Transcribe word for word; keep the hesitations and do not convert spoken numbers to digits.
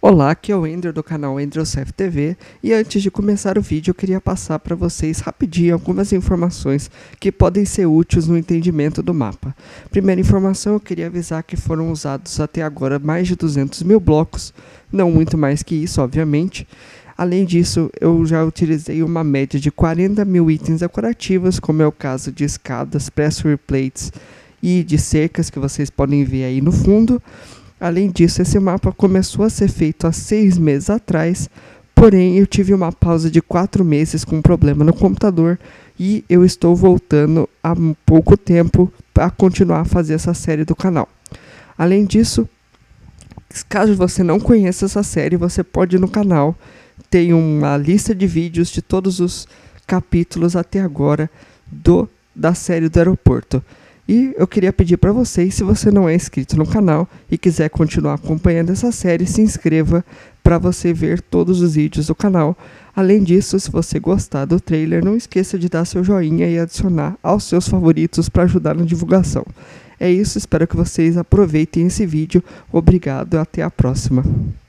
Olá, aqui é o Ender do canal Endrocef T V e antes de começar o vídeo eu queria passar para vocês rapidinho algumas informações que podem ser úteis no entendimento do mapa. Primeira informação, eu queria avisar que foram usados até agora mais de duzentos mil blocos, não muito mais que isso, obviamente. Além disso, eu já utilizei uma média de quarenta mil itens decorativos, como é o caso de escadas, pressure plates e de cercas que vocês podem ver aí no fundo. Além disso, esse mapa começou a ser feito há seis meses atrás, porém eu tive uma pausa de quatro meses com um problema no computador e eu estou voltando há pouco tempo para continuar a fazer essa série do canal. Além disso, caso você não conheça essa série, você pode ir no canal, tem uma lista de vídeos de todos os capítulos até agora do, da série do aeroporto. E eu queria pedir para vocês, se você não é inscrito no canal e quiser continuar acompanhando essa série, se inscreva para você ver todos os vídeos do canal. Além disso, se você gostar do trailer, não esqueça de dar seu joinha e adicionar aos seus favoritos para ajudar na divulgação. É isso, espero que vocês aproveitem esse vídeo. Obrigado e até a próxima.